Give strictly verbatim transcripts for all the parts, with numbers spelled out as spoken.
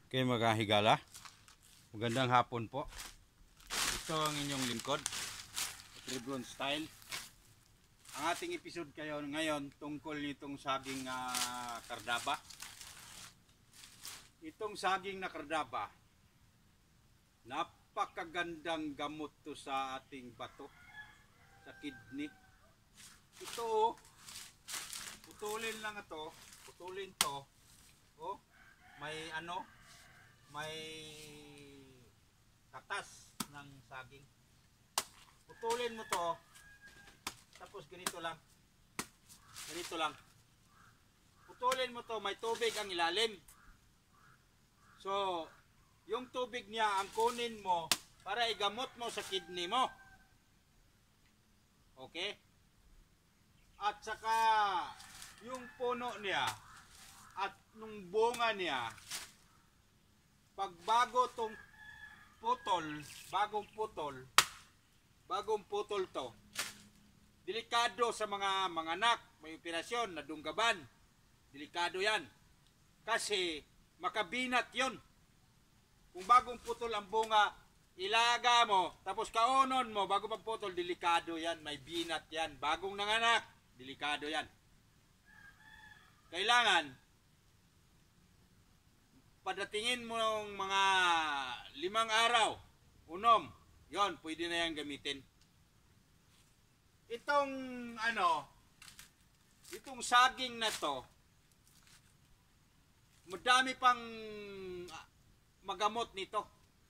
Okay mga higala, magandang hapon po. Ito ang inyong lingkod, Tribune Style. Ang ating episode kayo ngayon tungkol nitong saging uh, kardaba. Itong saging na kardaba, napakagandang gamot to sa ating bato, sa kidney. Ito, putulin lang ito, putulin to. Oh, may ano, may katas ng saging. Putulin mo to, tapos ganito lang, ganito lang. Putulin mo to, may tubig ang ilalim. So, yung tubig niya ang kunin mo para igamot mo sa kidney mo. Okay? At saka, yung puno niya at nung bunga niya, pag bago tong putol, bagong putol, bagong putol to, delikado sa mga mga anak, may operasyon, nadunggaban, delikado yan. Kasi makabinat yon. Kung bagong putol ang bunga, ilaga mo, tapos kaunon mo, bago pagputol, delikado yan, may binat yan. Bagong nanganak, delikado yan. Kailangan, padatingin mo ng mga limang araw, unom, yon pwede na yan gamitin. Itong ano, itong saging na to, madami pang magamot nito.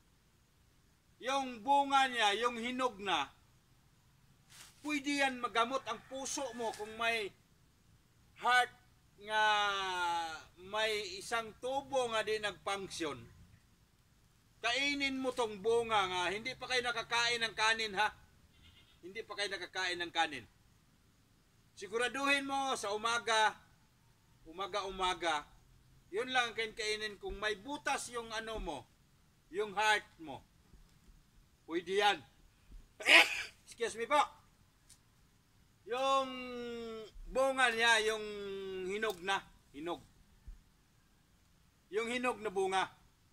Yung bunga niya, yung hinog na, pwede yan magamot ang puso mo kung may heart nga may isang tubo nga di nagpunction. Kainin mo tong bunga nga, hindi pa kayo nakakain ng kanin ha. Hindi pa kayo nakakain ng kanin. Siguraduhin mo sa umaga, umaga-umaga, yun lang kain kainin kung may butas yung ano mo, yung heart mo. Pwede yan. Excuse me po. Yung bunga niya, yung hinog na, hinog. Yung hinog na bunga.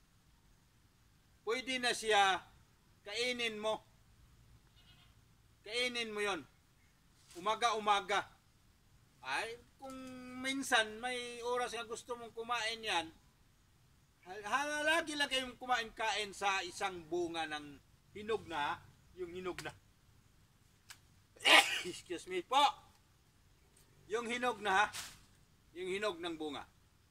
Pwede na siya kainin mo. Kainin mo yon. Umaga-umaga. Ay, kung minsan may oras na gusto mong kumain yan, lagi lang kayong kumain-kain sa isang bunga ng hinog na, yung hinog na. Excuse me po. Yung hinog na ha, yung hinog ng bunga.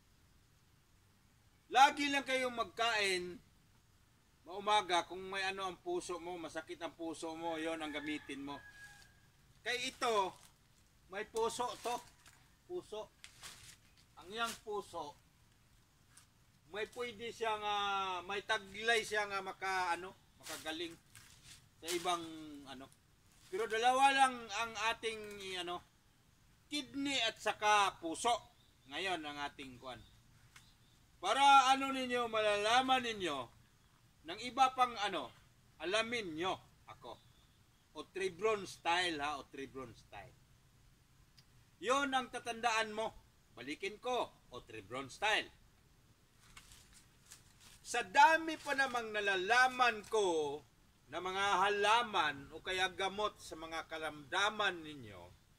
Lagi lang kayong magkain maumaga kung may ano ang puso mo, masakit ang puso mo, yon ang gamitin mo. Kaya ito, may puso to. Puso. Ang yang puso, may pwede siya nga, may taglay siya nga maka, ano, makagaling sa ibang ano. Pero dalawa lang ang ating ano, kidney at saka puso. Ngayon ang ating kuan. Para ano ninyo, malalaman ninyo ng iba pang ano, alamin nyo ako. O Tribune Style ha, o Tribune Style. Yon ang tatandaan mo. Balikin ko, o Tribune Style. Sa dami pa namang nalalaman ko na mga halaman o kaya gamot sa mga karamdaman ninyo,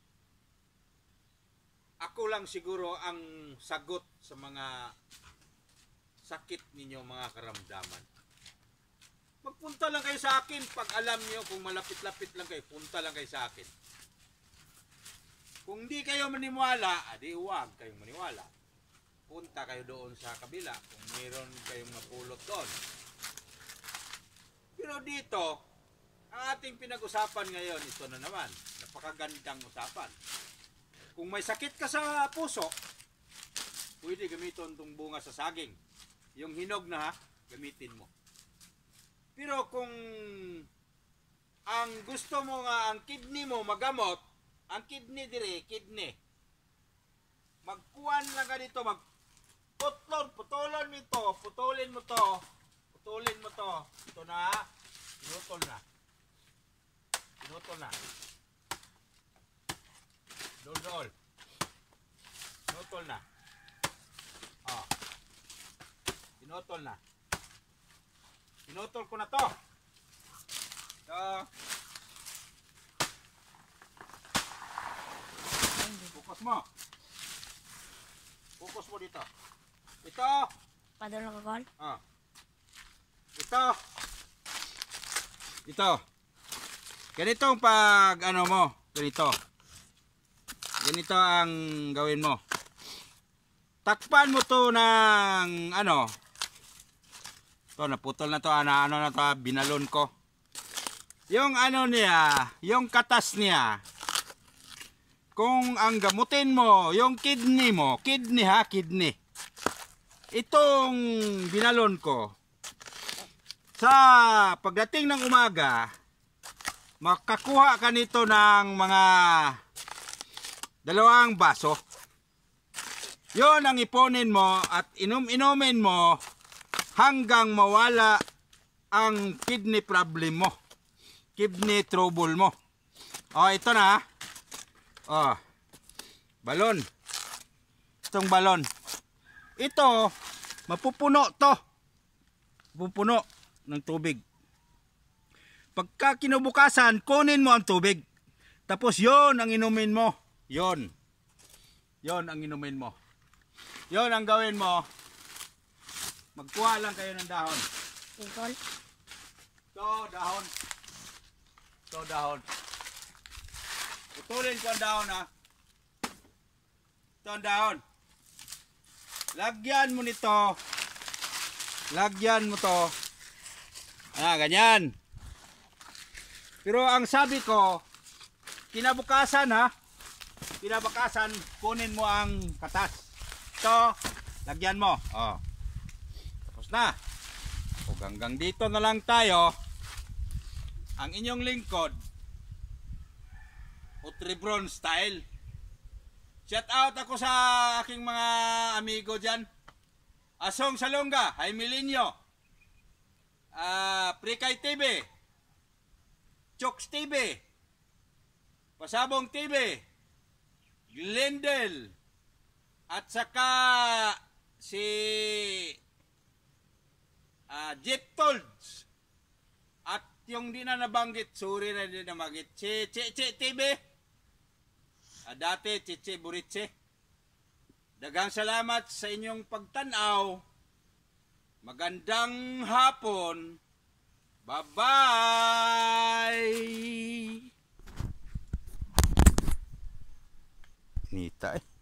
ako lang siguro ang sagot sa mga sakit ninyo, mga karamdaman. Magpunta lang kayo sa akin pag alam nyo, kung malapit-lapit lang kayo, punta lang kayo sa akin. Kung di kayo maniwala, adi huwag kayong maniwala. Punta kayo doon sa kabila kung mayroon kayong mapulot doon. Pero dito, ang ating pinag-usapan ngayon, ito na naman, napakagandang usapan. Kung may sakit ka sa puso, pwede gamitin itong bunga sa saging. Yung hinog na ha, gamitin mo. Pero kung ang gusto mo nga, ang kidney mo magamot, ang kidney dire, kidney, magkuhan lang ka dito, magputlon, putulon mo ito, putulin mo to, putulin mo to, ito na, pinutol na, pinutol na, dol-dol, pinutol na, oh, Pinutol na. Pinutol ko na to. So, focus mo. Focus mo dito. Ito. Padala ka kol? Ah. Ito. Ito. Ganitong pag ano mo, ganito. Ganito ang gawin mo. Takpan mo to ng ano. To naputol na to, ano, ano na to, binalon ko. Yung ano niya, yung katas niya. Kung ang gamutin mo, yung kidney mo, kidney ha, kidney. Itong binalon ko. Sa pagdating ng umaga, makakuha ka nito ng mga dalawang baso. Yon ang iponin mo at inom-inomin mo hanggang mawala ang kidney problem mo. Kidney trouble mo. Oh, ito na. Oh. Balon. Itong balon. Ito, mapupuno to. Mapupuno ng tubig. Pagka kinubukasan, kunin mo ang tubig. Tapos yon ang inumin mo. Yon. Yon ang inumin mo. Yon ang gawin mo. Magkuha lang kayo ng dahon. Tingkol? Ito, dahon. Ito, dahon. Putulin ko ang dahon ha. Ito ang dahon. Lagyan mo nito. Lagyan mo to. Ah, ganyan. Pero ang sabi ko, kinabukasan ha. Kinabukasan, kunin mo ang katas. Ito, lagyan mo. Oh. Tapos na. O hanggang dito na lang tayo. Ang inyong lingkod, Utrebron style. Shout out ako sa aking mga amigo dyan. Asong Salonga, Jaime uh, Prikay T V, Chokes T V, Pasabong T V, Glendale, at saka si uh, Jeep Tolds, at yung di na nabanggit, sorry na di nabanggit, si Chichi T V, uh, dati Chichi Buritse. Daghang salamat sa inyong pagtanaw. Magandang hapon. Bye-bye. Nita eh.